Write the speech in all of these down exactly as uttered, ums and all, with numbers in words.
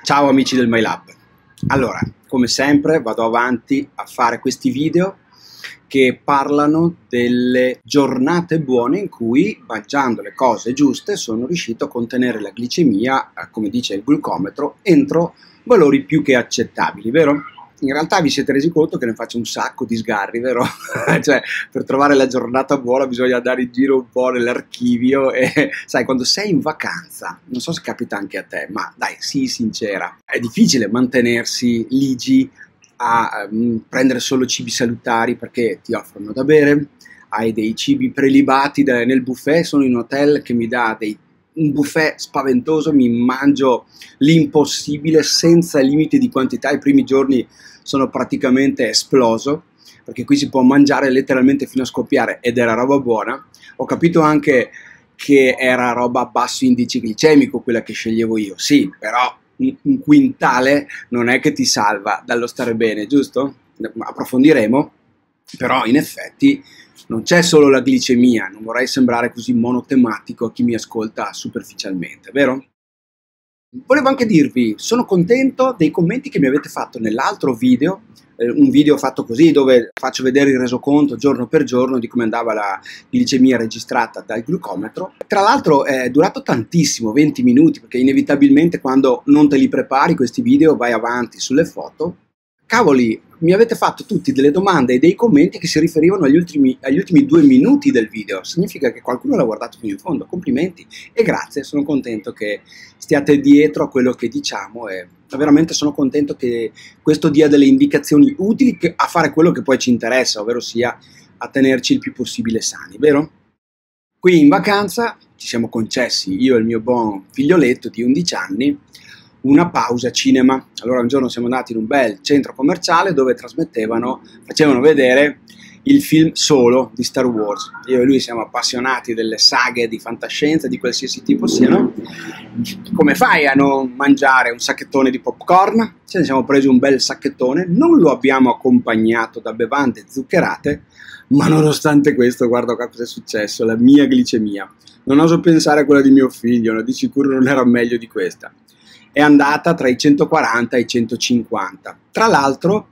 Ciao amici del MyLab. Allora, come sempre vado avanti a fare questi video che parlano delle giornate buone in cui, mangiando le cose giuste, sono riuscito a contenere la glicemia, come dice il glucometro, entro valori più che accettabili, vero? In realtà vi siete resi conto che ne faccio un sacco di sgarri, vero? Cioè, per trovare la giornata buona bisogna andare in giro un po' nell'archivio e, sai, quando sei in vacanza, non so se capita anche a te, ma dai, sii sincera, è difficile mantenersi ligi a um, prendere solo cibi salutari perché ti offrono da bere, hai dei cibi prelibati da, nel buffet, sono in un hotel che mi dà dei un buffet spaventoso, mi mangio l'impossibile senza limiti di quantità. I primi giorni sono praticamente esploso perché qui si può mangiare letteralmente fino a scoppiare ed era roba buona. Ho capito anche che era roba a basso indice glicemico quella che sceglievo io, sì, però un, un quintale non è che ti salva dallo stare bene, giusto? Approfondiremo, però in effetti non c'è solo la glicemia, non vorrei sembrare così monotematico a chi mi ascolta superficialmente, vero? Volevo anche dirvi, sono contento dei commenti che mi avete fatto nell'altro video, eh, un video fatto così dove faccio vedere il resoconto giorno per giorno di come andava la glicemia registrata dal glucometro. Tra l'altro è durato tantissimo, venti minuti, perché inevitabilmente quando non te li prepari questi video vai avanti sulle foto. Cavoli, mi avete fatto tutti delle domande e dei commenti che si riferivano agli ultimi, agli ultimi due minuti del video. Significa che qualcuno l'ha guardato fino in fondo. Complimenti e grazie, sono contento che stiate dietro a quello che diciamo e veramente sono contento che questo dia delle indicazioni utili a fare quello che poi ci interessa, ovvero sia a tenerci il più possibile sani, vero? Qui in vacanza ci siamo concessi, io e il mio buon figlioletto di undici anni, una pausa cinema. Allora un giorno siamo andati in un bel centro commerciale dove trasmettevano, facevano vedere il film Solo di Star Wars. Io e lui siamo appassionati delle saghe di fantascienza di qualsiasi tipo siano. Come fai a non mangiare un sacchettone di popcorn? Ce ne siamo presi un bel sacchettone, non lo abbiamo accompagnato da bevande zuccherate, ma nonostante questo guarda qua cosa è successo, la mia glicemia. Non oso pensare a quella di mio figlio, no? Di sicuro non era meglio di questa. È andata tra i centoquaranta e i centocinquanta. Tra l'altro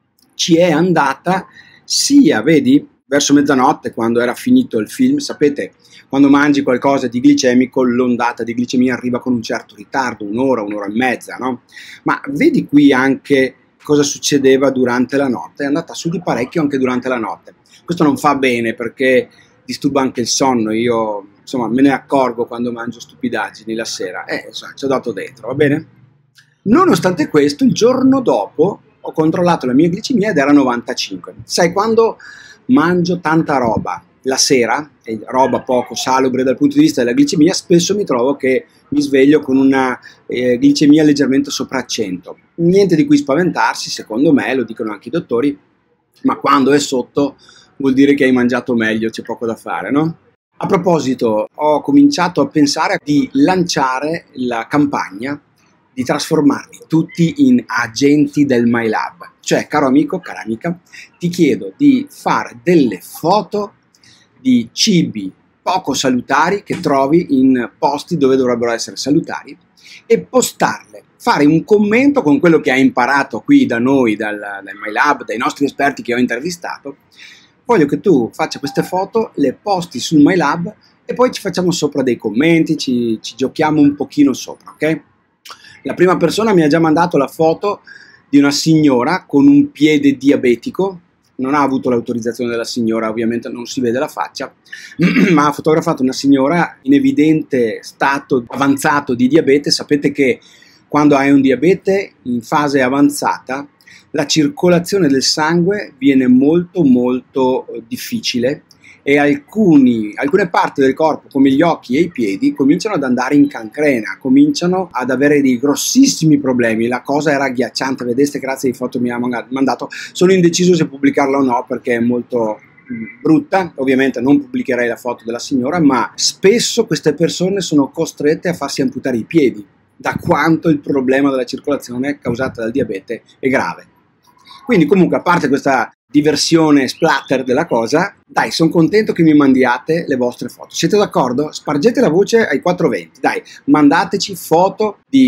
ci è andata sia, vedi, verso mezzanotte quando era finito il film. Sapete, quando mangi qualcosa di glicemico l'ondata di glicemia arriva con un certo ritardo, un'ora, un'ora e mezza, no? Ma vedi qui anche cosa succedeva durante la notte, è andata su di parecchio anche durante la notte. Questo non fa bene perché disturba anche il sonno, io insomma me ne accorgo quando mangio stupidaggini la sera e eh, ci ho dato dentro, va bene? Nonostante questo, il giorno dopo ho controllato la mia glicemia ed era novantacinque. Sai, quando mangio tanta roba la sera, e roba poco salubre dal punto di vista della glicemia, spesso mi trovo che mi sveglio con una eh, glicemia leggermente sopra cento. Niente di cui spaventarsi, secondo me, lo dicono anche i dottori, ma quando è sotto vuol dire che hai mangiato meglio, c'è poco da fare, no? A proposito, ho cominciato a pensare di lanciare la campagna di trasformarvi tutti in agenti del MyLab. Cioè, caro amico, cara amica, ti chiedo di fare delle foto di cibi poco salutari che trovi in posti dove dovrebbero essere salutari e postarle. Fare un commento con quello che hai imparato qui da noi, dal, dal MyLab, dai nostri esperti che ho intervistato. Voglio che tu faccia queste foto, le posti sul MyLab e poi ci facciamo sopra dei commenti, ci, ci giochiamo un pochino sopra, ok? La prima persona mi ha già mandato la foto di una signora con un piede diabetico, non ha avuto l'autorizzazione della signora, ovviamente non si vede la faccia, ma ha fotografato una signora in evidente stato avanzato di diabete. Sapete che quando hai un diabete in fase avanzata la circolazione del sangue viene molto molto difficile e alcuni, alcune parti del corpo come gli occhi e i piedi cominciano ad andare in cancrena, cominciano ad avere dei grossissimi problemi. La cosa era agghiacciante, vedete, grazie alle foto che mi ha mandato. Sono indeciso se pubblicarla o no perché è molto brutta, ovviamente non pubblicherei la foto della signora, ma spesso queste persone sono costrette a farsi amputare i piedi da quanto il problema della circolazione causata dal diabete è grave. Quindi comunque, a parte questa diversione splatter della cosa, dai, sono contento che mi mandiate le vostre foto. Siete d'accordo? Spargete la voce ai quattrocentoventi, dai, mandateci foto di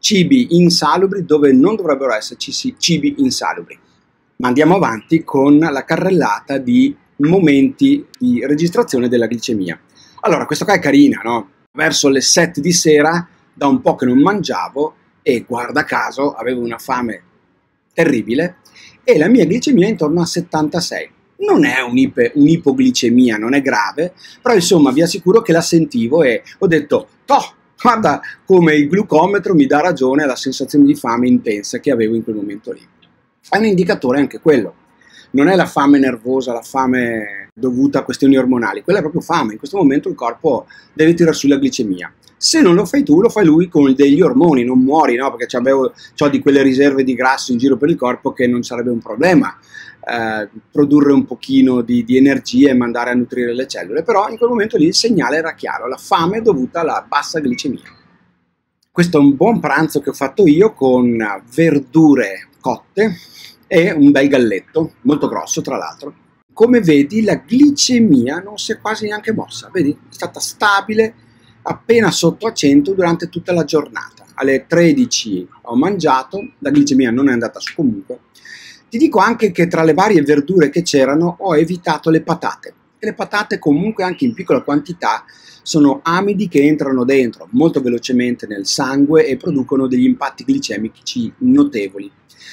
cibi insalubri dove non dovrebbero esserci cibi insalubri. Ma andiamo avanti con la carrellata di momenti di registrazione della glicemia. Allora, questa qua è carina, no? Verso le sette di sera, da un po' che non mangiavo e guarda caso avevo una fame terribile e la mia glicemia è intorno a settantasei. Non è un'ipoglicemia, non è grave, però insomma vi assicuro che la sentivo e ho detto, toh, guarda come il glucometro mi dà ragione alla sensazione di fame intensa che avevo in quel momento lì. È un indicatore anche quello. Non è la fame nervosa, la fame dovuta a questioni ormonali, quella è proprio fame. In questo momento il corpo deve tirare su la glicemia. Se non lo fai tu, lo fai lui con degli ormoni, non muori, no? Perché ho di quelle riserve di grasso in giro per il corpo che non sarebbe un problema eh, produrre un pochino di, di energia e mandare a nutrire le cellule, però in quel momento lì il segnale era chiaro, la fame è dovuta alla bassa glicemia. Questo è un buon pranzo che ho fatto io con verdure cotte e un bel galletto, molto grosso tra l'altro. Come vedi la glicemia non si è quasi neanche mossa, vedi? È stata stabile, appena sotto a cento durante tutta la giornata. Alle tredici ho mangiato, la glicemia non è andata su comunque. Ti dico anche che tra le varie verdure che c'erano ho evitato le patate. E le patate comunque anche in piccola quantità sono amidi che entrano dentro molto velocemente nel sangue e producono degli impatti glicemici notevoli.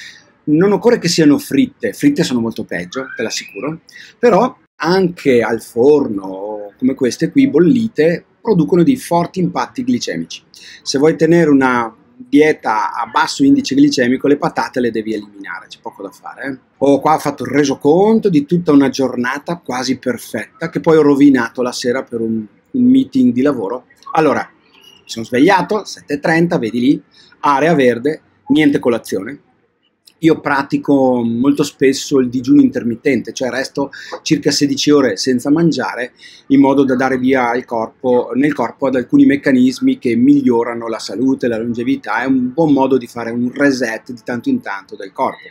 Non occorre che siano fritte, fritte sono molto peggio, te l'assicuro, però anche al forno, come queste qui bollite, producono dei forti impatti glicemici. Se vuoi tenere una dieta a basso indice glicemico, le patate le devi eliminare, c'è poco da fare. Eh? Ho qua fatto il resoconto di tutta una giornata quasi perfetta, che poi ho rovinato la sera per un, un meeting di lavoro. Allora, mi sono svegliato, sette e trenta, vedi lì, area verde, niente colazione. Io pratico molto spesso il digiuno intermittente, cioè resto circa sedici ore senza mangiare in modo da dare via al corpo, nel corpo ad alcuni meccanismi che migliorano la salute, la longevità. È un buon modo di fare un reset di tanto in tanto del corpo.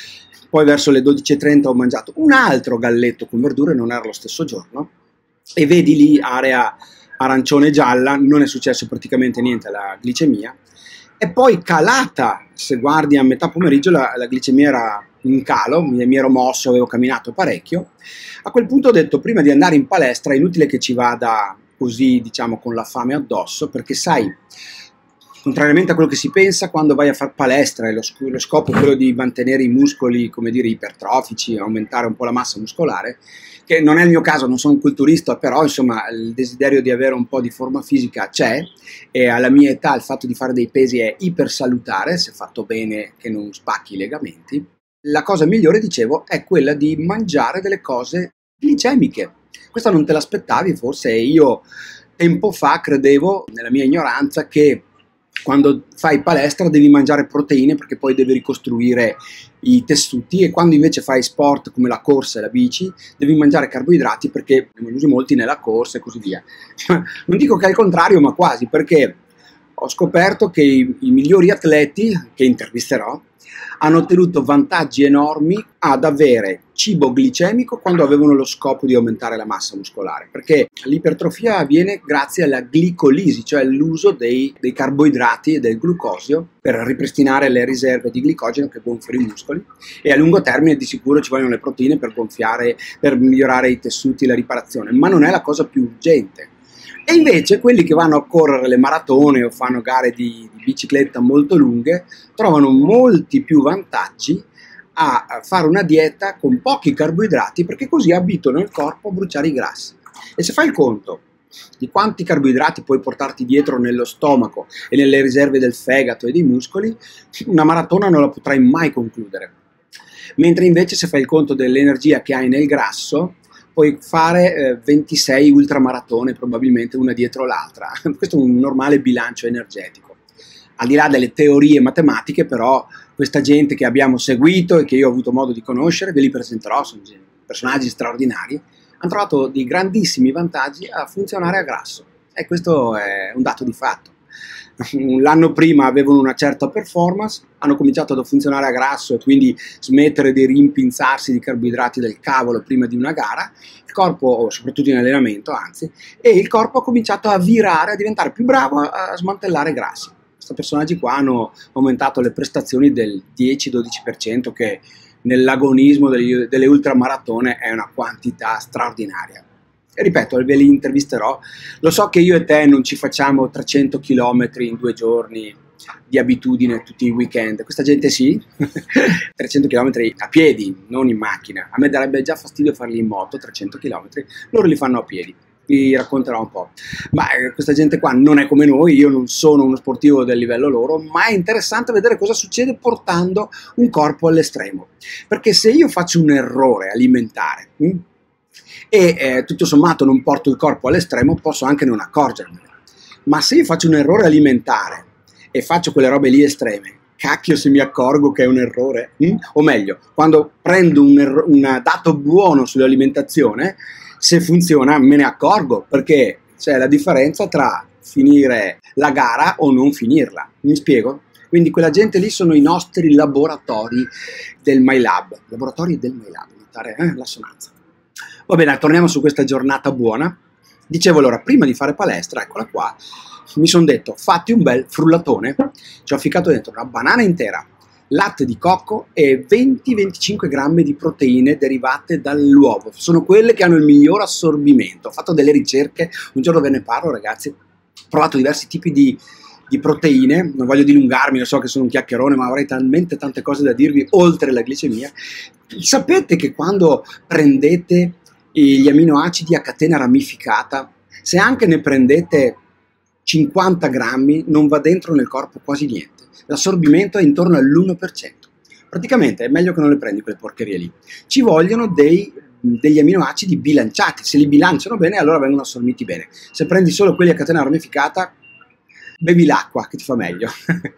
Poi verso le dodici e trenta ho mangiato un altro galletto con verdure, non era lo stesso giorno, e vedi lì area arancione gialla, non è successo praticamente niente alla glicemia. E poi calata, se guardi a metà pomeriggio la, la glicemia era in calo, mi, mi ero mosso, avevo camminato parecchio. A quel punto ho detto, prima di andare in palestra è inutile che ci vada così, diciamo, con la fame addosso, perché sai, contrariamente a quello che si pensa, quando vai a fare palestra e lo, lo scopo è quello di mantenere i muscoli, come dire, ipertrofici, aumentare un po' la massa muscolare, che non è il mio caso, non sono un culturista, però insomma il desiderio di avere un po' di forma fisica c'è, e alla mia età il fatto di fare dei pesi è ipersalutare, se fatto bene che non spacchi i legamenti. La cosa migliore, dicevo, è quella di mangiare delle cose glicemiche. Questa non te l'aspettavi forse, e io tempo fa credevo, nella mia ignoranza, che quando fai palestra devi mangiare proteine perché poi devi ricostruire i tessuti, e quando invece fai sport come la corsa e la bici devi mangiare carboidrati perché ne usi molti nella corsa e così via. Non dico che è il contrario, ma quasi, perché ho scoperto che i, i migliori atleti che intervisterò hanno ottenuto vantaggi enormi ad avere cibo glicemico quando avevano lo scopo di aumentare la massa muscolare, perché l'ipertrofia avviene grazie alla glicolisi, cioè l'uso dei, dei carboidrati e del glucosio per ripristinare le riserve di glicogeno che gonfiano i muscoli, e a lungo termine di sicuro ci vogliono le proteine per gonfiare, per migliorare i tessuti e la riparazione, ma non è la cosa più urgente. E invece quelli che vanno a correre le maratone o fanno gare di, di bicicletta molto lunghe trovano molti più vantaggi a fare una dieta con pochi carboidrati, perché così abituano il corpo a bruciare i grassi. E se fai il conto di quanti carboidrati puoi portarti dietro nello stomaco e nelle riserve del fegato e dei muscoli, una maratona non la potrai mai concludere. Mentre invece se fai il conto dell'energia che hai nel grasso, puoi fare eh, ventisei ultramaratone probabilmente una dietro l'altra. Questo è un normale bilancio energetico. Al di là delle teorie matematiche, però, questa gente che abbiamo seguito e che io ho avuto modo di conoscere, ve li presenterò, sono personaggi straordinari, hanno trovato dei grandissimi vantaggi a funzionare a grasso. E questo è un dato di fatto. L'anno prima avevano una certa performance, hanno cominciato a funzionare a grasso e quindi smettere di rimpinzarsi di carboidrati del cavolo prima di una gara, il corpo, soprattutto in allenamento anzi, e il corpo ha cominciato a virare, a diventare più bravo a smantellare grassi. questi personaggi qua hanno aumentato le prestazioni del dieci dodici per cento, che nell'agonismo delle, delle ultramaratone è una quantità straordinaria. E ripeto, ve li intervisterò. Lo so che io e te non ci facciamo trecento chilometri in due giorni di abitudine tutti i weekend, questa gente sì, trecento chilometri a piedi, non in macchina. A me darebbe già fastidio farli in moto, trecento chilometri, loro li fanno a piedi. Vi racconterò un po'. Ma eh, questa gente qua non è come noi, io non sono uno sportivo del livello loro, ma è interessante vedere cosa succede portando un corpo all'estremo. Perché se io faccio un errore alimentare hm, e eh, tutto sommato non porto il corpo all'estremo, posso anche non accorgermene. Ma se io faccio un errore alimentare e faccio quelle robe lì estreme, cacchio se mi accorgo che è un errore. Hm? O meglio, quando prendo un, un dato buono sull'alimentazione, se funziona me ne accorgo, perché c'è la differenza tra finire la gara o non finirla. Mi spiego? Quindi quella gente lì sono i nostri laboratori del MyLab, laboratori del MyLab, notare eh, l'assonanza. Va bene, torniamo su questa giornata buona. Dicevo allora, prima di fare palestra, eccola qua, mi sono detto, fatti un bel frullatone, ci ho ficcato dentro una banana intera, latte di cocco e venti venticinque grammi di proteine derivate dall'uovo. Sono quelle che hanno il miglior assorbimento. Ho fatto delle ricerche, un giorno ve ne parlo ragazzi, ho provato diversi tipi di, di proteine, non voglio dilungarmi, lo so che sono un chiacchierone, ma avrei talmente tante cose da dirvi oltre la glicemia. Sapete che quando prendete gli aminoacidi a catena ramificata, se anche ne prendete cinquanta grammi, non va dentro nel corpo quasi niente. L'assorbimento è intorno all'uno per cento. Praticamente è meglio che non le prendi quelle porcherie lì. Ci vogliono dei, degli aminoacidi bilanciati. Se li bilanciano bene, allora vengono assorbiti bene. Se prendi solo quelli a catena ramificata, bevi l'acqua che ti fa meglio.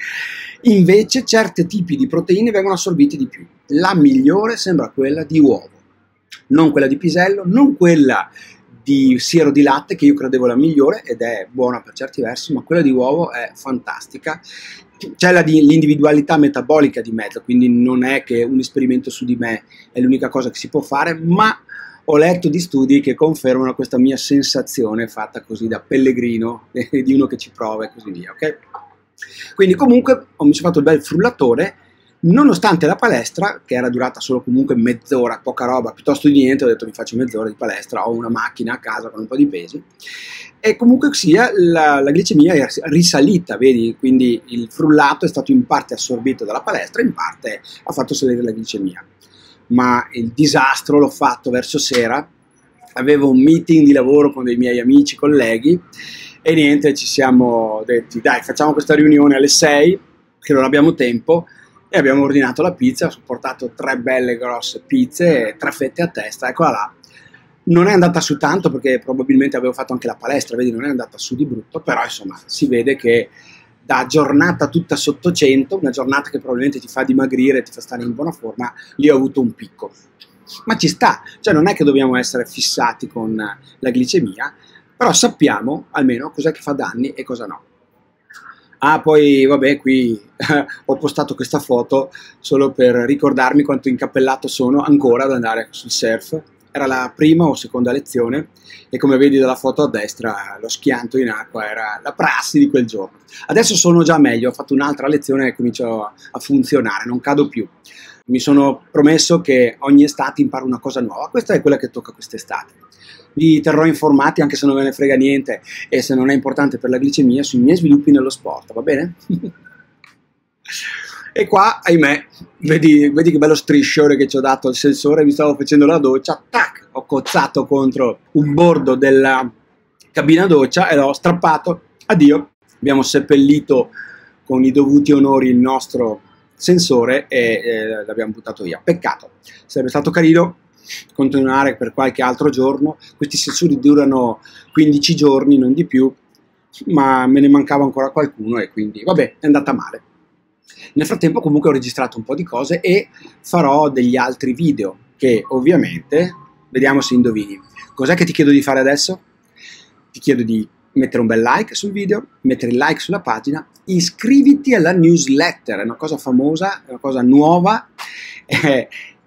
Invece certi tipi di proteine vengono assorbiti di più. La migliore sembra quella di uovo. Non quella di pisello, non quella di siero di latte, che io credevo la migliore ed è buona per certi versi, ma quella di uovo è fantastica. C'è l'individualità metabolica di mezzo, quindi non è che un esperimento su di me è l'unica cosa che si può fare, ma ho letto di studi che confermano questa mia sensazione fatta così da pellegrino, di uno che ci prova e così via, ok? Quindi comunque mi sono fatto il bel frullatore. Nonostante la palestra, che era durata solo comunque mezz'ora, poca roba, piuttosto di niente, ho detto mi faccio mezz'ora di palestra, ho una macchina a casa con un po' di pesi, e comunque sia la, la glicemia è risalita, vedi? Quindi il frullato è stato in parte assorbito dalla palestra, in parte ha fatto salire la glicemia. Ma il disastro l'ho fatto verso sera, avevo un meeting di lavoro con dei miei amici, colleghi, e niente, ci siamo detti, dai, facciamo questa riunione alle sei, che non abbiamo tempo, e abbiamo ordinato la pizza, ho portato tre belle grosse pizze, tre fette a testa, eccola là. Non è andata su tanto perché probabilmente avevo fatto anche la palestra, vedi, non è andata su di brutto, però insomma si vede che da giornata tutta sotto cento, una giornata che probabilmente ti fa dimagrire, ti fa stare in buona forma, lì ho avuto un picco. Ma ci sta, cioè non è che dobbiamo essere fissati con la glicemia, però sappiamo almeno cos'è che fa danni e cosa no. Ah, poi vabbè, qui ho postato questa foto solo per ricordarmi quanto incappellato sono ancora ad andare sul surf. Era la prima o seconda lezione e come vedi dalla foto a destra lo schianto in acqua era la prassi di quel giorno. Adesso sono già meglio, ho fatto un'altra lezione e comincio a funzionare, non cado più. Mi sono promesso che ogni estate imparo una cosa nuova, questa è quella che tocca quest'estate. Vi terrò informati anche se non ve ne frega niente e se non è importante per la glicemia sui miei sviluppi nello sport, va bene? E qua, ahimè, vedi, vedi che bello striscione che ci ho dato al sensore, mi stavo facendo la doccia, tac, ho cozzato contro un bordo della cabina doccia e l'ho strappato, addio. Abbiamo seppellito con i dovuti onori il nostro sensore e eh, l'abbiamo buttato via. Peccato, sarebbe stato carino continuare per qualche altro giorno. Questi sensori durano quindici giorni, non di più, ma me ne mancava ancora qualcuno e quindi vabbè, è andata male. Nel frattempo comunque ho registrato un po' di cose e farò degli altri video che ovviamente, vediamo se indovini. Cos'è che ti chiedo di fare adesso? Ti chiedo di mettere un bel like sul video, mettere il like sulla pagina, iscriviti alla newsletter, è una cosa famosa, è una cosa nuova. Eh,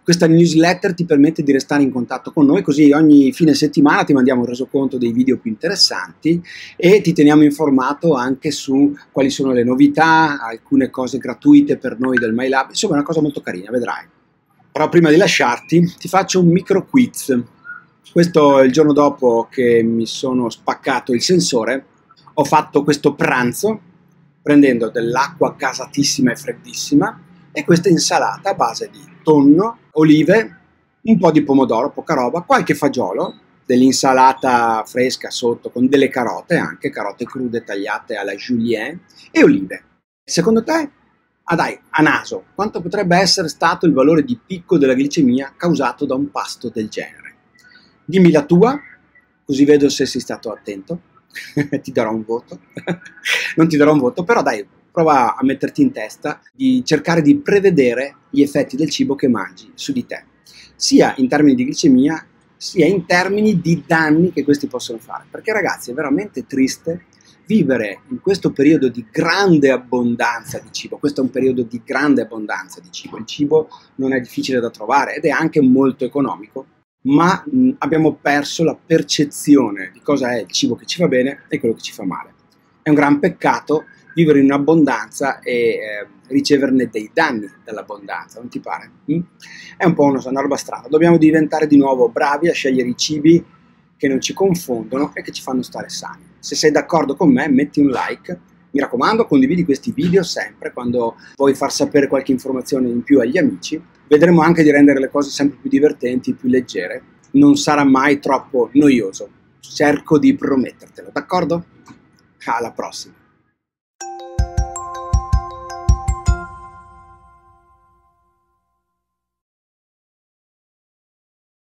Questa newsletter ti permette di restare in contatto con noi, così ogni fine settimana ti mandiamo un resoconto dei video più interessanti e ti teniamo informato anche su quali sono le novità, alcune cose gratuite per noi del MyLab, insomma è una cosa molto carina, vedrai. Però prima di lasciarti ti faccio un micro quiz. Questo è il giorno dopo che mi sono spaccato il sensore, ho fatto questo pranzo prendendo dell'acqua gasatissima e freddissima e questa insalata a base di tonno, olive, un po' di pomodoro, poca roba, qualche fagiolo, dell'insalata fresca sotto con delle carote, anche carote crude tagliate alla julienne e olive. Secondo te, ah dai, a naso, quanto potrebbe essere stato il valore di picco della glicemia causato da un pasto del genere? Dimmi la tua, così vedo se sei stato attento, ti darò un voto, non ti darò un voto, però dai, prova a metterti in testa di cercare di prevedere gli effetti del cibo che mangi su di te, sia in termini di glicemia, sia in termini di danni che questi possono fare. Perché ragazzi, è veramente triste vivere in questo periodo di grande abbondanza di cibo. Questo è un periodo di grande abbondanza di cibo. Il cibo non è difficile da trovare ed è anche molto economico, ma mh, abbiamo perso la percezione di cosa è il cibo che ci fa bene e quello che ci fa male. È un gran peccato vivere in abbondanza e eh, riceverne dei danni dall'abbondanza, non ti pare? Mm? È un po' una, una roba strana. Dobbiamo diventare di nuovo bravi a scegliere i cibi che non ci confondono e che ci fanno stare sani. Se sei d'accordo con me, metti un like. Mi raccomando, condividi questi video sempre quando vuoi far sapere qualche informazione in più agli amici. Vedremo anche di rendere le cose sempre più divertenti, più leggere. Non sarà mai troppo noioso. Cerco di promettertelo, d'accordo? Alla prossima!